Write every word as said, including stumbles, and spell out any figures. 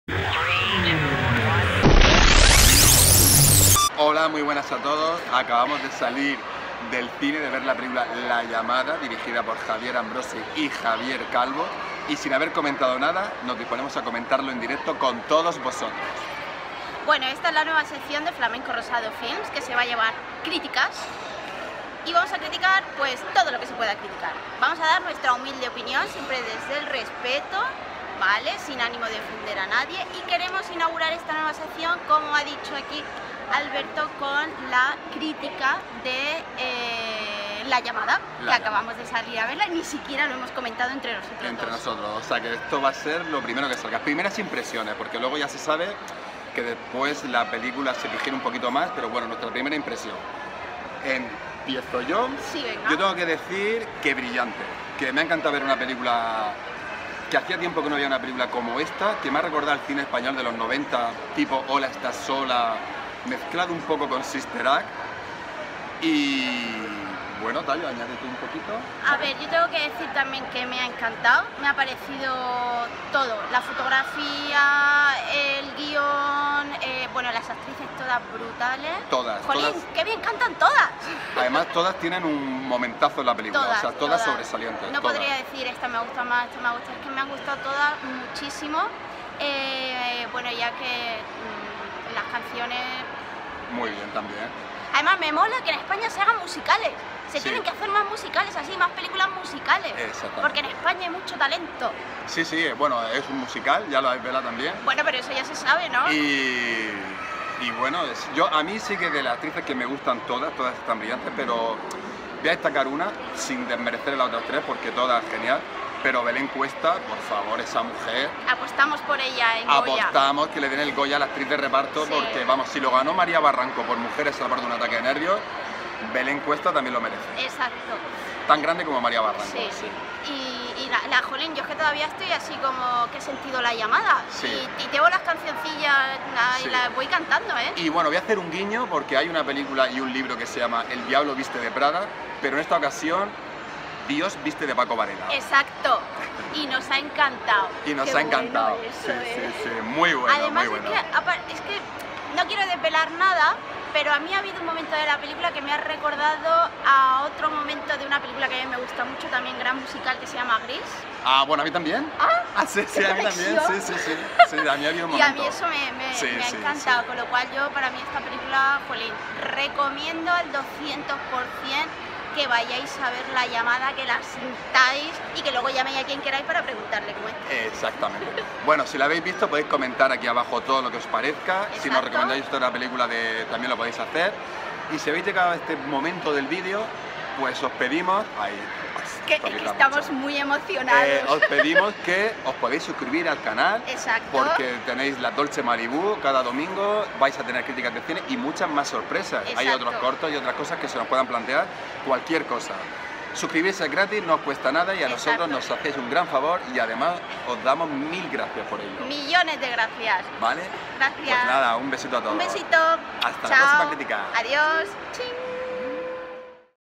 Hola, muy buenas a todos. Acabamos de salir del cine de ver la película La Llamada, dirigida por Javier Ambrosi y Javier Calvo, y sin haber comentado nada, nos disponemos a comentarlo en directo con todos vosotros. Bueno, esta es la nueva sección de Flamenco Rosado Films, que se va a llevar críticas, y vamos a criticar pues todo lo que se pueda criticar. Vamos a dar nuestra humilde opinión, siempre desde el respeto, ¿vale? Sin ánimo de ofender a nadie, y queremos inaugurar esta nueva sección, como ha dicho aquí Alberto, con la crítica de eh, La Llamada, La que acabamos de salir a verla y ni siquiera lo hemos comentado entre nosotros Entre dos. nosotros, o sea que esto va a ser lo primero que salga. Primeras impresiones, porque luego ya se sabe que después la película se digiere un poquito más, pero bueno, nuestra primera impresión. Empiezo yo. Sí, venga. Yo tengo que decir que brillante, que me ha encantado ver una película, que hacía tiempo que no había una película como esta, que me ha recordado al cine español de los noventa, tipo Hola, estás sola, mezclado un poco con Sister Act. Y bueno, Tayo, añádete un poquito. A ver, yo tengo que decir también que me ha encantado, me ha parecido todo, la fotografía, el guión, eh, bueno, las actrices todas brutales. Todas, Jolín, todas. ¡qué bien cantan todas! Además, todas tienen un momentazo en la película, Todas, o sea, todas, sobresalientes. No todas. podría decir esta me gusta más, esta me gusta, es que me han gustado todas muchísimo. Eh, bueno, ya que mmm, las canciones... Muy bien también. Además me mola que en España se hagan musicales. Se Sí. tienen que hacer más musicales así, más películas musicales. Exactamente. Porque en España hay mucho talento. Sí, sí, bueno, es un musical, ya lo habéis visto también. Bueno, pero eso ya se sabe, ¿no? Y, y bueno, es- yo a mí sí que de las actrices que me gustan todas, todas están brillantes, pero voy a destacar una sin desmerecer a las otras tres porque todas genial. Pero Belén Cuesta, por favor, esa mujer, Apostamos por ella en Goya. apostamos que le den el Goya a la actriz de reparto Sí. porque, vamos, si lo ganó María Barranco por Mujeres a la par de un ataque de nervios, Belén Cuesta también lo merece. Exacto. Tan grande como María Barranco. Sí, sí. Y, y la, la Jolín, yo es que todavía estoy así como que he sentido la llamada. Sí. Y, y tengo las cancioncillas la- y Sí. las voy cantando, ¿eh? Y bueno, voy a hacer un guiño porque hay una película y un libro que se llama El Diablo viste de Prada, pero en esta ocasión Dios viste de Paco Varela. Exacto. Y nos ha encantado. Y nos Qué ha encantado. bueno eso, sí, ¿eh? sí, sí, muy bueno, Además muy bueno. es, que, apar- es que no quiero desvelar nada, pero a mí ha habido un momento de la película que me ha recordado a otro momento de una película que a mí me gusta mucho, también gran musical, que se llama Gris. Ah, bueno, a mí también. Ah, Ah, sí, sí, ¿qué a mí también. Sí, conexión? sí, sí. Sí, a mí había un Y a momento. mí eso me, me- Sí, me ha sí, encantado, sí. con lo cual yo, para mí esta película, jolín, recomiendo al doscientos por cien que vayáis a ver La Llamada, que la sintáis y que luego llaméis a quien queráis para preguntarle cómo es. Exactamente. Bueno, si la habéis visto podéis comentar aquí abajo todo lo que os parezca. Si nos Exacto. recomendáis otra película de, también lo podéis hacer. Y si habéis llegado a este momento del vídeo, pues os pedimos... Ahí, pues, Que, esto que grita estamos mucho. muy emocionados. Eh, os pedimos que os podéis suscribir al canal. Exacto. Porque tenéis la Dolce Malibu cada domingo, vais a tener críticas de cine y muchas más sorpresas. Hay Exacto. otros cortos y otras cosas que se nos puedan plantear, cualquier cosa. Suscribirse es gratis, no os cuesta nada y a Exacto. nosotros nos hacéis un gran favor y además os damos mil gracias por ello. Millones de gracias. ¿Vale? Gracias. Pues nada, un besito a todos. Un besito. Hasta la Chao. próxima crítica. Adiós. Ching.